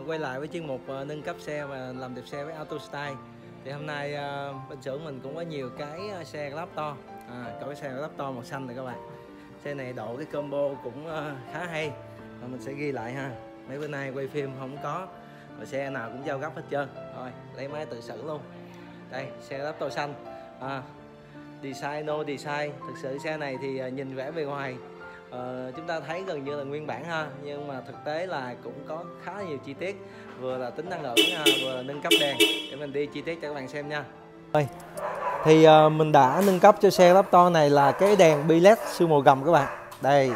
quay lại với chuyên mục nâng cấp xe và làm đẹp xe với Auto Style. Thì hôm nay bên xưởng mình cũng có nhiều cái xe lắp to, có cái xe lắp to màu xanh này các bạn. Xe này độ cái combo cũng khá hay, mình sẽ ghi lại ha. Mấy bữa nay quay phim không có, và xe nào cũng giao gấp hết trơn. Rồi lấy máy tự xử luôn. Đây xe lắp to xanh, design no design. Thực sự xe này thì nhìn vẻ bề ngoài chúng ta thấy gần như là nguyên bản ha, nhưng mà thực tế là cũng có khá nhiều chi tiết, vừa là tính năng lượng vừa là nâng cấp đèn. Để mình đi chi tiết cho các bạn xem nha. Thì mình đã nâng cấp cho xe Raptor này là cái đèn bi-led siêu màu gầm các bạn. Đây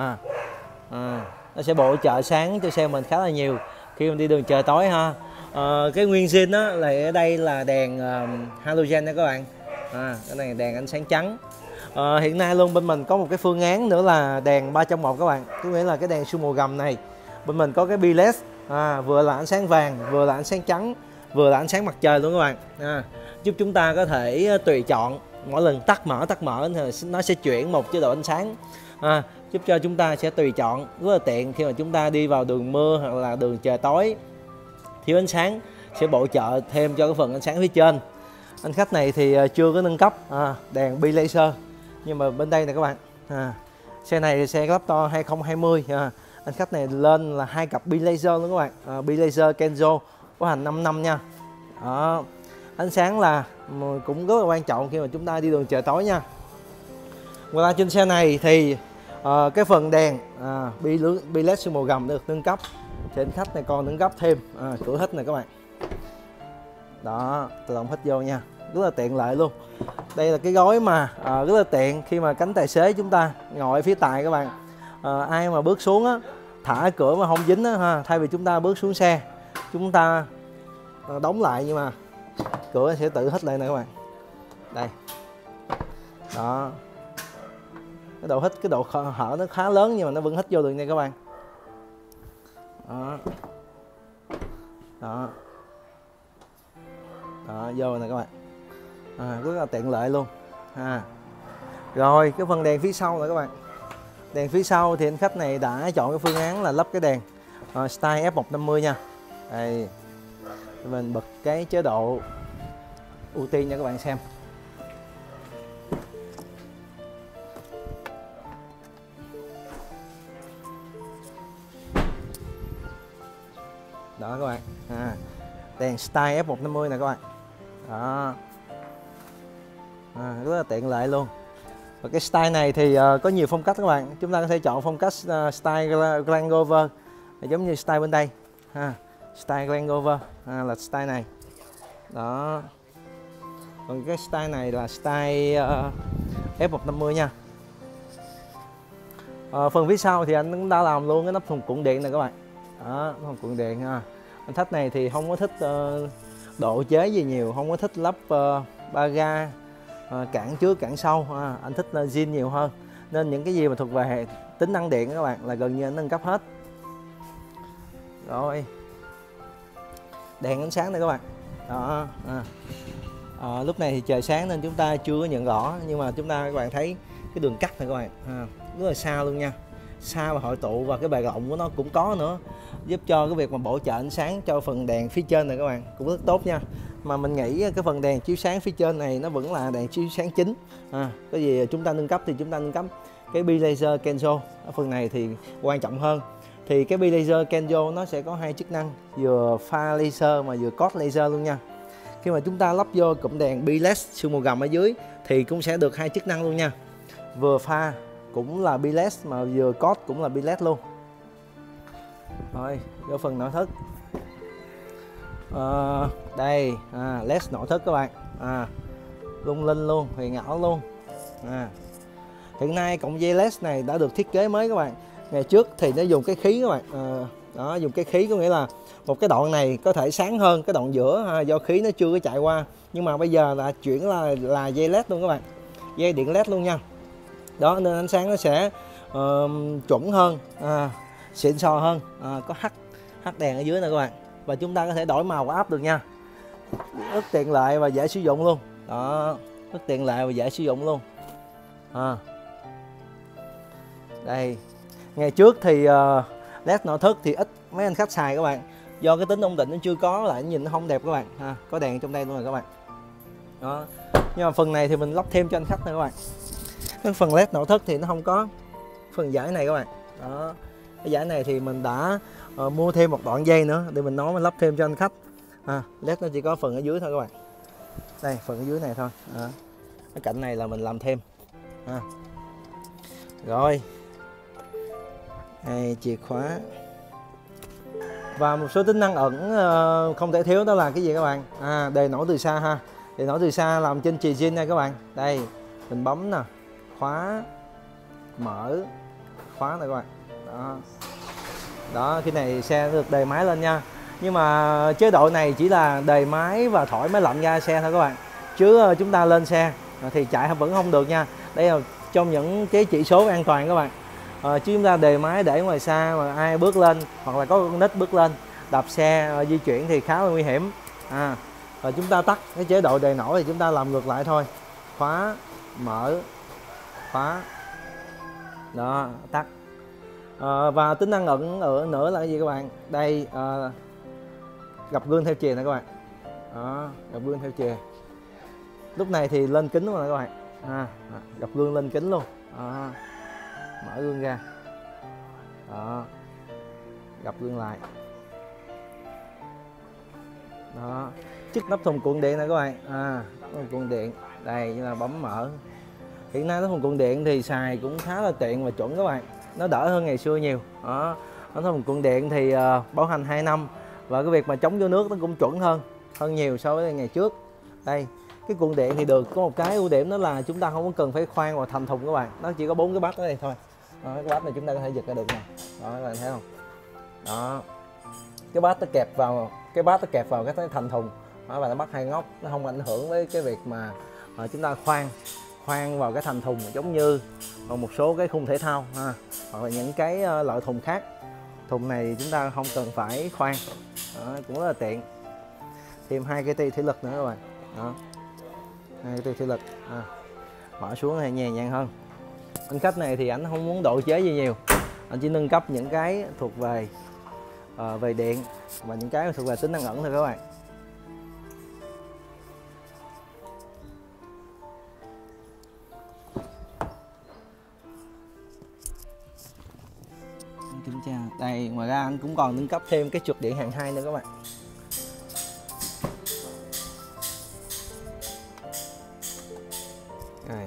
nó sẽ bổ trợ sáng cho xe mình khá là nhiều khi mình đi đường trời tối ha. Cái nguyên zin đó là ở đây là đèn halogen nha các bạn. Cái này đèn ánh sáng trắng. Hiện nay luôn bên mình có một cái phương án nữa là đèn 3 trong 1 các bạn. Có nghĩa là cái đèn siêu màu gầm này bên mình có cái bi-led, vừa là ánh sáng vàng, vừa là ánh sáng trắng, vừa là ánh sáng mặt trời luôn các bạn. Giúp chúng ta có thể tùy chọn, mỗi lần tắt mở thì nó sẽ chuyển một chế độ ánh sáng, giúp cho chúng ta sẽ tùy chọn, rất là tiện khi mà chúng ta đi vào đường mưa hoặc là đường trời tối thiếu ánh sáng, sẽ bổ trợ thêm cho cái phần ánh sáng phía trên. Anh khách này thì chưa có nâng cấp đèn bi laser, nhưng mà bên đây nè các bạn, xe này là xe Raptor 2020, anh khách này lên là 2 cặp bi laser luôn các bạn, bi laser Kenzo có hành 5 năm nha. Ánh sáng là cũng rất là quan trọng khi mà chúng ta đi đường trời tối nha. Ngoài ra trên xe này thì cái phần đèn bi led siêu màu gầm được nâng cấp, thì anh khách này còn nâng cấp thêm cửa hít này các bạn. Đó, tự động hít vô nha, rất là tiện lợi luôn. Đây là cái gói mà rất là tiện khi mà cánh tài xế chúng ta ngồi ở phía tài các bạn. Ai mà bước xuống á, thả cửa mà không dính á, thay vì chúng ta bước xuống xe chúng ta đóng lại, nhưng mà cửa sẽ tự hít lại nè các bạn. Đây, đó, cái độ hít, cái độ hở nó khá lớn nhưng mà nó vẫn hít vô được nha các bạn. Đó, vô nè các bạn, rất là tiện lợi luôn. Rồi cái phần đèn phía sau nè các bạn. Đèn phía sau thì anh khách này đã chọn cái phương án là lắp cái đèn style F150 nha. Đây, mình bật cái chế độ ưu tiên cho các bạn xem. Đó các bạn, đèn style F150 nè các bạn. Đó, rất là tiện lợi luôn. Và cái style này thì có nhiều phong cách các bạn. Chúng ta có thể chọn phong cách style Grand Rover, giống như style bên đây, style Grand Rover là style này. Đó, còn cái style này là style F150 nha. Phần phía sau thì anh cũng đã làm luôn cái nắp thùng cuộn điện này các bạn. Đó, thùng cuộn điện ha. Anh thích này thì không có thích độ chế gì nhiều, không có thích lắp ba ga cản trước cản sau, anh thích zin nhiều hơn, nên những cái gì mà thuộc về tính năng điện các bạn là gần như anh nâng cấp hết. Rồi đèn ánh sáng này các bạn. Đó, lúc này thì trời sáng nên chúng ta chưa có nhận rõ, nhưng mà chúng ta các bạn thấy cái đường cắt này các bạn, rất là xa luôn nha, xa và hội tụ, và cái bề rộng của nó cũng có nữa, giúp cho cái việc mà bổ trợ ánh sáng cho phần đèn phía trên này các bạn cũng rất tốt nha. Mà mình nghĩ cái phần đèn chiếu sáng phía trên này nó vẫn là đèn chiếu sáng chính. Cái gì chúng ta nâng cấp thì chúng ta nâng cấp cái bi laser Kenzo. Ở phần này thì quan trọng hơn, thì cái bi laser Kenzo nó sẽ có 2 chức năng, vừa pha laser mà vừa code laser luôn nha. Khi mà chúng ta lắp vô cụm đèn bi led siêu màu gầm ở dưới thì cũng sẽ được 2 chức năng luôn nha, vừa pha cũng là bi led mà vừa code cũng là bi led luôn. Rồi vô phần nội thất. Đây led nội thất các bạn, lung linh luôn, huyền ảo luôn. Hiện nay cọng dây led này đã được thiết kế mới các bạn. Ngày trước thì nó dùng cái khí các bạn, đó, dùng cái khí có nghĩa là một cái đoạn này có thể sáng hơn cái đoạn giữa, do khí nó chưa có chạy qua, nhưng mà bây giờ là chuyển là dây led luôn các bạn, dây điện led luôn nha. Đó, nên ánh sáng nó sẽ chuẩn hơn, xịn sò hơn, có hắt đèn ở dưới nè các bạn, và chúng ta có thể đổi màu của app được nha, rất tiện lợi và dễ sử dụng luôn. Đó, rất tiện lợi và dễ sử dụng luôn. Đây, ngày trước thì led nội thất thì ít mấy anh khách xài các bạn, do cái tính ổn định nó chưa có, lại nhìn nó không đẹp các bạn ha. Có đèn trong đây luôn rồi các bạn đó, nhưng mà phần này thì mình lắp thêm cho anh khách này các bạn. Cái phần led nội thất thì nó không có phần dải này các bạn đó. Cái dải này thì mình đã mua thêm một đoạn dây nữa để mình nói mình lắp thêm cho anh khách led nó chỉ có phần ở dưới thôi các bạn. Đây phần ở dưới này thôi cái cạnh này là mình làm thêm rồi. Đây, chìa khóa và một số tính năng ẩn không thể thiếu đó là cái gì các bạn, đề nổ từ xa ha. Đề nổ từ xa làm trên chì zin nha các bạn. Đây mình bấm nè, khóa mở khóa này các bạn đó. Đó, cái này xe được đề máy lên nha, nhưng mà chế độ này chỉ là đề máy và thổi máy lạnh ra xe thôi các bạn, chứ chúng ta lên xe thì chạy vẫn không được nha. Đây là trong những cái chỉ số an toàn các bạn. Chứ chúng ta đề máy để ngoài xa mà ai bước lên hoặc là có con nít bước lên đạp xe di chuyển thì khá là nguy hiểm. Rồi chúng ta tắt cái chế độ đề nổ thì chúng ta làm ngược lại thôi, khóa mở khóa đó, tắt. Và tính năng ẩn ở nữa là cái gì các bạn, đây gập gương theo chìa này các bạn đó, gập gương theo chìa. Lúc này thì lên kính luôn nè các bạn gập gương lên kính luôn mở gương ra đó, gập gương lại đó. Chức nắp thùng cuộn điện này các bạn thùng cuộn điện đây, như là bấm mở. Hiện nay cái thùng cuộn điện thì xài cũng khá là tiện và chuẩn các bạn, nó đỡ hơn ngày xưa nhiều đó. Nó thùng cuộn điện thì bảo hành 2 năm và cái việc mà chống vô nước nó cũng chuẩn hơn nhiều so với ngày trước. Đây cái cuộn điện thì được có một cái ưu điểm đó là chúng ta không có cần phải khoan vào thành thùng các bạn, nó chỉ có 4 cái bát ở đây thôi đó. Cái bát này chúng ta có thể giật ra được nè đó, các bạn thấy không đó. Cái bát nó kẹp vào cái thành thùng đó, và nó bắt hai ngóc, nó không ảnh hưởng với cái việc mà chúng ta khoan vào cái thành thùng giống như một số cái khung thể thao hoặc là những cái loại thùng khác. Thùng này chúng ta không cần phải khoan đó, cũng rất là tiện. Thêm 2 cái ti thủy lực nữa các bạn đó, 2 cái ti thủy lực mở xuống này nhẹ nhàng hơn. Anh khách này thì anh không muốn độ chế gì nhiều, anh chỉ nâng cấp những cái thuộc về về điện và những cái thuộc về tính năng ẩn thôi các bạn. Kiểm tra đây, ngoài ra anh cũng còn nâng cấp thêm cái trục điện hàng 2 nữa các bạn. Đây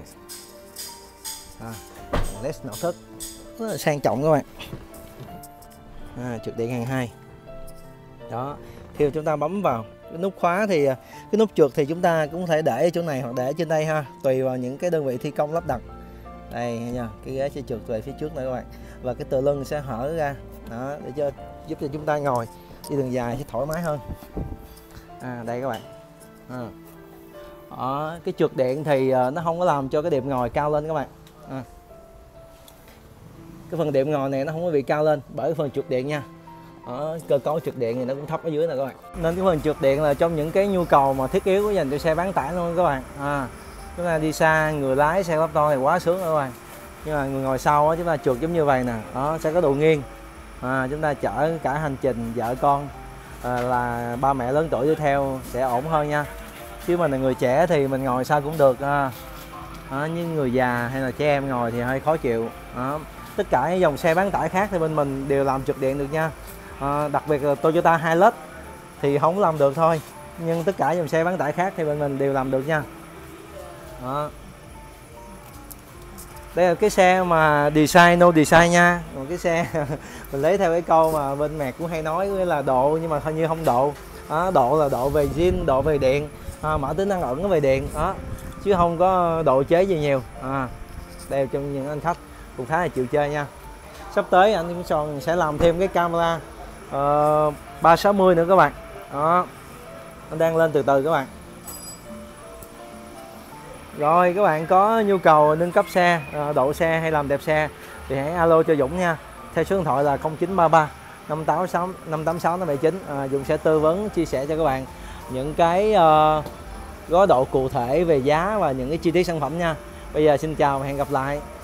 led nội thất rất là sang trọng các bạn. Trục điện hàng 2 đó. Khi chúng ta bấm vào cái nút khóa thì cái nút trượt thì chúng ta cũng có thể để ở chỗ này hoặc để ở trên đây ha, tùy vào những cái đơn vị thi công lắp đặt. Đây nha, cái ghế sẽ trượt về phía trước này các bạn, và cái tựa lưng sẽ hở ra đó, để giúp cho chúng ta ngồi đi đường dài sẽ thoải mái hơn. Đây các bạn cái trượt điện thì nó không có làm cho cái đệm ngồi cao lên các bạn. Cái phần đệm ngồi này nó không có bị cao lên bởi cái phần trượt điện nha. Cơ cấu trượt điện thì nó cũng thấp ở dưới này các bạn, nên cái phần trượt điện là trong những cái nhu cầu mà thiết yếu dành cho xe bán tải luôn các bạn. Chúng ta đi xa, người lái xe lắp to thì quá sướng rồi các bạn, nhưng mà người ngồi sau đó, chúng ta trượt giống như vậy nè đó, sẽ có độ nghiêng. Chúng ta chở cả hành trình vợ con là ba mẹ lớn tuổi đi theo sẽ ổn hơn nha. Chứ mình là người trẻ thì mình ngồi sao cũng được nhưng người già hay là trẻ em ngồi thì hơi khó chịu Tất cả những dòng xe bán tải khác thì bên mình đều làm trượt điện được nha. Đặc biệt là Toyota Hilux thì không làm được thôi, nhưng tất cả dòng xe bán tải khác thì bên mình đều làm được nha. Đây là cái xe mà design no design nha. Một cái xe mình lấy theo cái câu mà bên mẹ cũng hay nói là độ nhưng mà hình như không độ. Độ là độ về zin, độ về điện, mở tính năng ẩn về điện đó, chứ không có độ chế gì nhiều. Đây trong những anh khách cũng khá là chịu chơi nha. Sắp tới anh cũng còn sẽ làm thêm cái camera 360 nữa các bạn. Đó, nó đang lên từ từ các bạn. Rồi các bạn có nhu cầu nâng cấp xe, độ xe hay làm đẹp xe thì hãy alo cho Dũng nha. Theo số điện thoại là 0933 586 579. Dũng sẽ tư vấn chia sẻ cho các bạn những cái gói độ cụ thể về giá và những cái chi tiết sản phẩm nha. Bây giờ xin chào và hẹn gặp lại.